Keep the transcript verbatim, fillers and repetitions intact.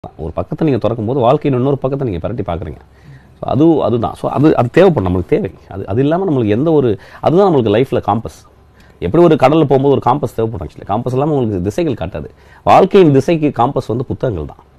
ஒரு பக்கத்தை நீங்கள் திறக்கும் போது வாழ்க்கையின் இன்னொரு பக்கத்தை நீங்கள் பரட்டி பார்க்குறீங்க. ஸோ அது அதுதான் ஸோ அது அது தேவைப்படும், நம்மளுக்கு தேவை. அது அது இல்லாமல் நம்மளுக்கு எந்த ஒரு அதுதான் நம்மளுக்கு லைஃப்பில் காம்பஸ். எப்படி ஒரு கடலில் போகும்போது ஒரு காம்பஸ் தேவைப்படும். ஆக்சுவலி காம்பஸ் இல்லாமல் உங்களுக்கு திசைகள் காட்டாது. வாழ்க்கையின் திசைக்கு காம்பஸ் வந்து புத்தகங்கள் தான்.